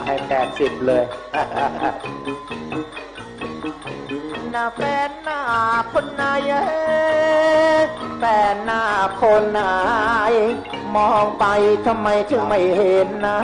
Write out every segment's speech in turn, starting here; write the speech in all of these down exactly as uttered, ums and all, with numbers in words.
ให้แปดสิบเลยหน้าแฟนหน้าคนไหนแฟนหน้าคนไหนมองไปทำไมถึงไม่เห็นหน้า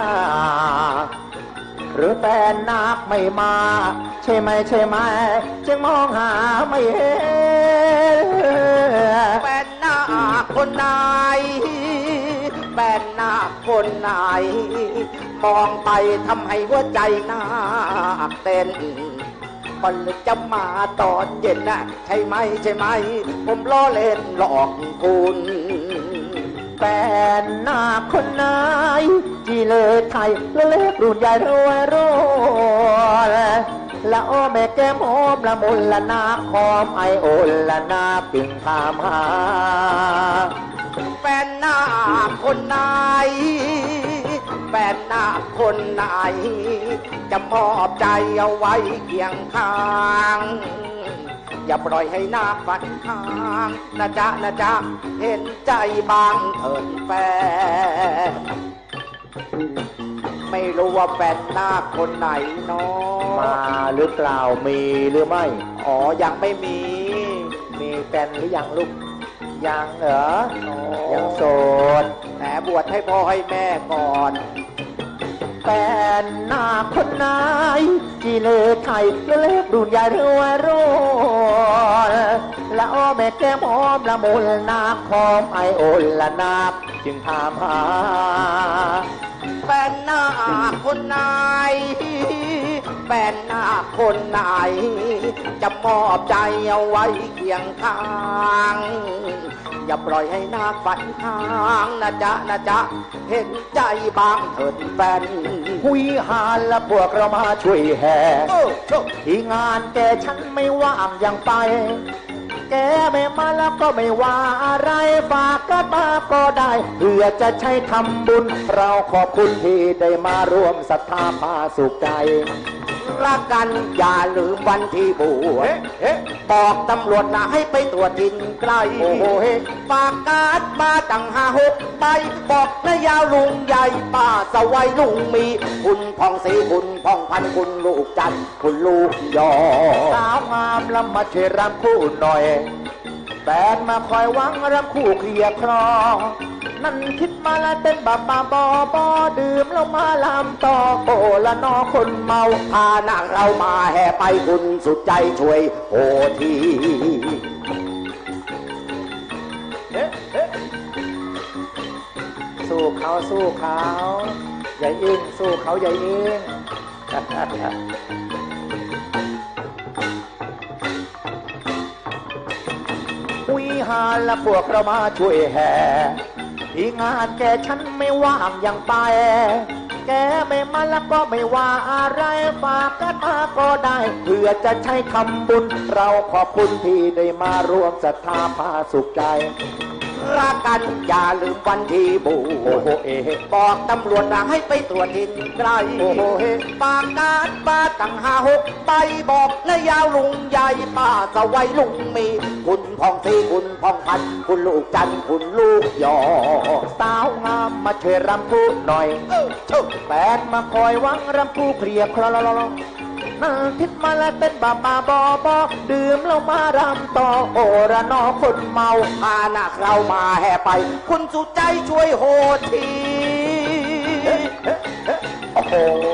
หรือแฟนนักไม่มาใช่ไหมใช่ไหมจึงมองหาไม่เห็นแฟนหน้าคนไหนแฟนหน้าคนไหนมองไปทำให้หัวใจหน้าเต้นคนจะมาตอนเย็นนะใช่ไหมใช่ไหมผมล้อเล่นหลอกคุณแฟนหน้าคนไหนจีเลไทยเล็กรุ่นใหญ่รวยรวยละโอแม่แก้มหอมละมุนละนาคอมไอโอละนาปิ่งตามหาแฟนหน้าคนไหนแฟนหน้าคนไหนจะมอบใจเอาไว้เคียงข้างอย่าปล่อยให้หน้าฝันข้างนะจ๊ะนะจ๊ะเห็นใจบางเถิดแฟนไม่รู้ว่าแฟนหน้าคนไหนเนาะมาหรือเปล่ามีหรือไม่อ๋อยังไม่มีมีแฟนหรือยังลูกยังเหรอยังโสดแหมบวชให้พ่อให้แม่ก่อนแฟนหน้าคนไหนจีเลไทยเล็กรุ่นใหญ่รวยรวยละอ้อแม่แก้มหอมละมุนนาคอมไอโอละนาบจึงถามหาแฟนหน้าคนไหนแฟนหน้าคนไหนจะมอบใจเอาไว้เคียงข้างอย่าปล่อยให้หน้าฝันข้างนะจ๊ะนะจ๊ะเห็นใจบางเถิดแฟนหุยหาและพวกเรามาช่วยแห่ที่งานแกฉันไม่ว่างอย่างไปแกไม่มาแล้วก็ไม่ว่าอะไรฝากกันมาก็ได้เพื่อจะใช้ทำบุญเราขอบคุณที่ได้มาร่วมศรัทธาพาสุขใจรักกันอย่าลืมวันที่บวชบอกตำรวจนะให้ไปตรวจทินไกลฝากการ์ดมาตั้งห้าหกใบบอกนายาวลุงใหญ่ป้าสวัยลุงมีคุณพองศรีคุณพองพันคุณลูกจันคุณลูกยอสาวงามลำมาเชรำคู่หน่อยแฟนมาคอยหวังรำคู่เคลียร์คลอนั่นคิดมาละเต้นบ้าบ้าบอบอดื่มแล้วมาลำต่อโอละนอคนเมาพาหนักเรามาแห่ไปคุณสุดใจช่วยโอทีสู้เขาสู้เขาใหญ่อิงสู้เขาใหญ่อิงวิหารและพวกเรามาช่วยแห่ที่งานแกฉันไม่ว่างอย่างไปแกไม่มาแล้วก็ไม่ว่าอะไรฝากกันมาก็ได้เพื่อจะใช้ทำบุญเราขอบคุณที่ได้มาร่วมศรัทธาพาสุขใจรักกันอย่าลืมวันที่บวชบอกตำรวจนะให้ไปตรวจทินไกลปากการป้าตั้งห้าหกใบบอกนายาวลุงใหญ่ป้าสวัยลุงมีคุณพองศรีคุณพองพันคุณลูกจันคุณลูกยอสาวงามมาเชิญรำพูดหน่อยแฟนมาคอยหวังรำพูเคลียร์คลอนั่งคิดมาแล้วเต้นบ้าบ้าบอบอดื่มแล้วมารำต่อโอระนอคนเมาพาหนักเรามาแห่ไปคุณสุดใจช่วยโหทีโอ้โห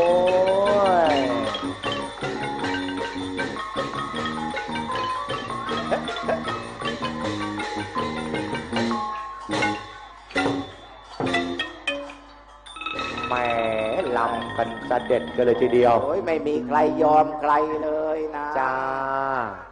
แหมลำกันเสด็จกันเลยทีเดียวโอ้ยไม่มีใครยอมใครเลยนะจ้า